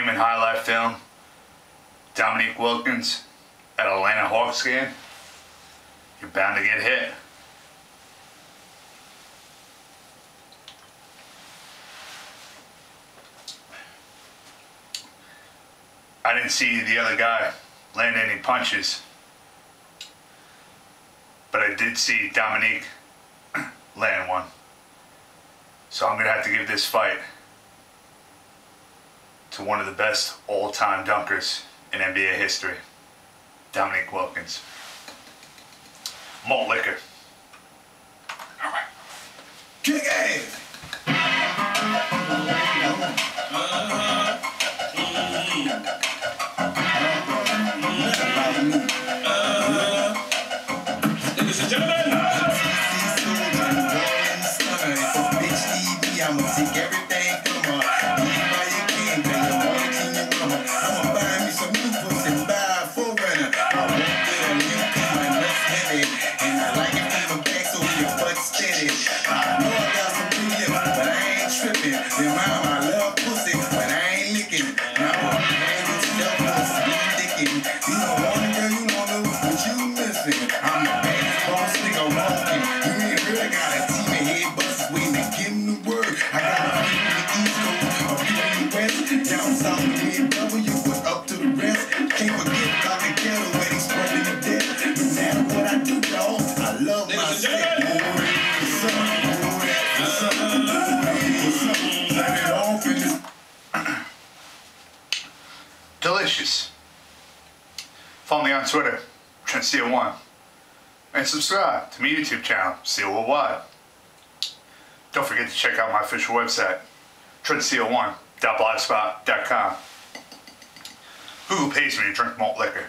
game in highlight film, Dominique Wilkins at Atlanta Hawks game, you're bound to get hit. I didn't see the other guy land any punches, but I did see Dominique land one. So I'm going to have to give this fight to one of the best all-time dunkers in NBA history, Dominique Wilkins. Malt liquor. All right. Kick ass! Ladies and gentlemen, I'ma take everything from her. Leave while you can, bring the water to your mama. I'ma buy me some new pussy, buy a forerunner. I won't get a new cause my nuts heavy. And I like it from the back so your butt steady. I know I got some big lips, but I ain't tripping. Your mama, I love pussy, but I ain't licking. Now I'm ain't stuff on sweet dicking. You don't want a girl, you don't know what you missing. I'm the baddest boss nigga walking. You ain't really got a team of head busters waiting to give him the word. I got a few in the East Coast, a few in the West, down south of W, but up to the rest. Can't forget about the ghetto where they spreading the death. No matter what I do, dog, I love my set. What's up? What's up? What's up? Let it off in this. Delicious. Follow me on Twitter, TrentSteel1, and subscribe to my YouTube channel, Steel Worldwide. Don't forget to check out my official website, TrentSteel1.blogspot.com. Who pays me to drink malt liquor?